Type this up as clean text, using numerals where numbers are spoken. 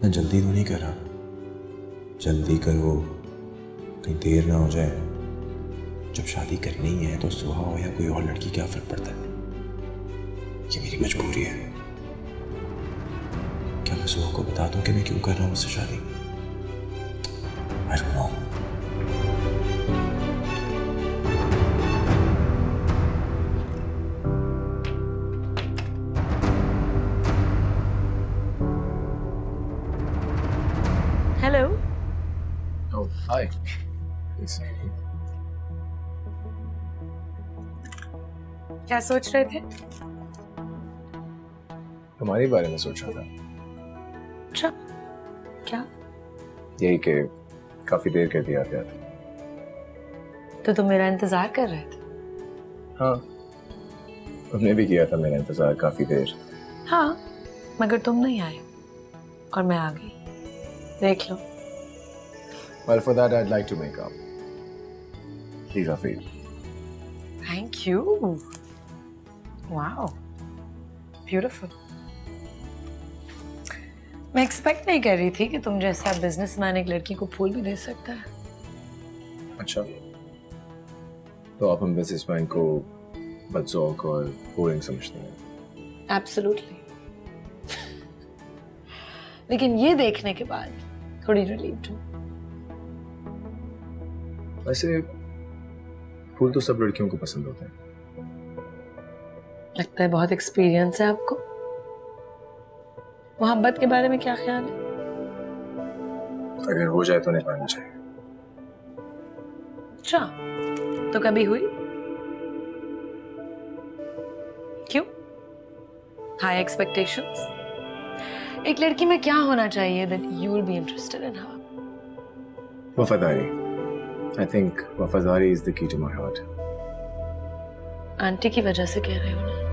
मैं जल्दी तो नहीं कर रहा, जल्दी करो कहीं देर ना हो जाए। जब शादी करनी ही है तो सुहा हो या कोई और लड़की क्या फर्क पड़ता है, ये मेरी मजबूरी है। क्या मैं सुहा को बता दूं कि मैं क्यों कर रहा हूं उससे शादी? I don't know. Hello. Oh, hi. क्या सोच रहे थे? तुम्हारे बारे में सोच रहा था। अच्छा, क्या? यही कि काफी देर कर दिया था। तो तुम मेरा इंतजार कर रहे थे? हाँ, तुमने भी किया था मेरा इंतजार काफी देर। हाँ, मगर तुम नहीं आए और मैं आ गई। देख लो। Well, for that I'd like to make up. Please, Afid. Thank you. Wow. Beautiful. मैं एक्सपेक्ट नहीं कर रही थी कि तुम जैसा बिजनेसमैन एक लड़की को फूल भी दे सकता है। अच्छा, तो आप हम बिजनेसमैन को बदज़ौक़ और बोरिंग समझते हैं? Absolutely. लेकिन ये देखने के बाद थोड़ी रिलीव्ड हूँ। वैसे फूल तो सब लड़कियों को पसंद होते हैं। लगता है बहुत एक्सपीरियंस है आपको। मोहब्बत के बारे में क्या ख्याल है? अगर हो जाए तो निभानी चाहिए। अच्छा, तो कभी हुई? क्यों? High expectations? एक लड़की में क्या होना चाहिए that you will be interested in her? वफादारी। I think वफादारी is the key to my heart. Aunty की वजह से कह रहे हो ना?